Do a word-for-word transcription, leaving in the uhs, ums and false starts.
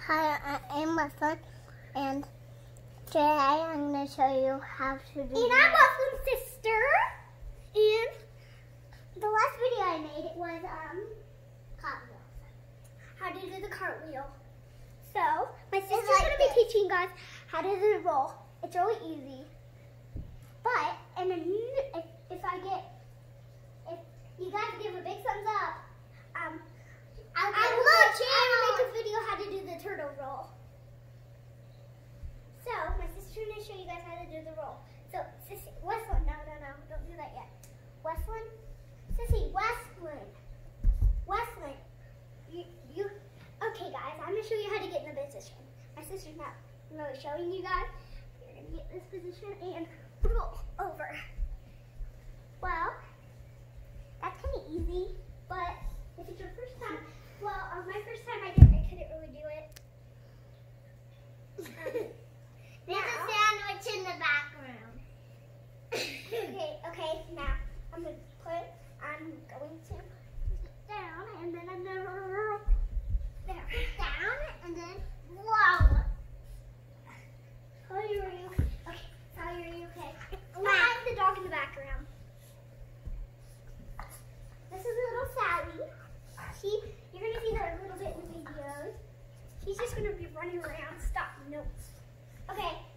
Hi, I'm Muslim, and today I'm going to show you how to do. And I'm Muslim's sister. And the last video I made it was um cartwheel. How to do the cartwheel. So my sister's like going to be this. teaching us how to do the roll. It's really easy. But and then if, if I get if you guys give a big thumbs up, um. I will, I will make a video how to do the turtle roll. So, my sister's going to show you guys how to do the roll. So, Sissy, Westland, no, no, no, don't do that yet. Westland, Sissy, Westland, Westland, you, you, okay guys, I'm going to show you how to get in the position. My sister's not really showing you guys. You're going to get this position and roll over. Well, that's kind of easy, but if it's your first time, well, on my first time I didn't, I couldn't really do it. Um, There's a sandwich in the background. okay, okay, now I'm going to put, I'm going to sit down and then I'm going to roll there. Down and then whoa. How are you? Okay, how are you? Okay. Behind the dog in the background. This is little Sally. She, you're going to see her a little bit in the videos. She's just going to be running around. Stop. Nope. Okay.